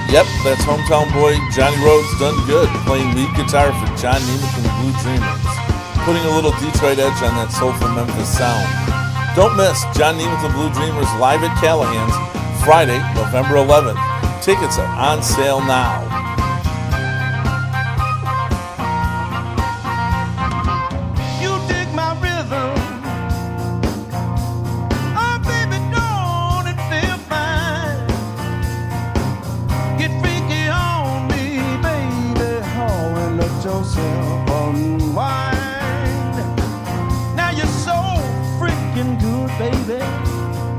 Yep, that's hometown boy Johnny Rhodes done good, playing lead guitar for John Nemeth and the Blue Dreamers, putting a little Detroit edge on that soulful Memphis sound. Don't miss John Nemeth and the Blue Dreamers live at Callahan's Friday, November 11th. Tickets are on sale now. Yourself unwind. Now you're so freaking good, baby.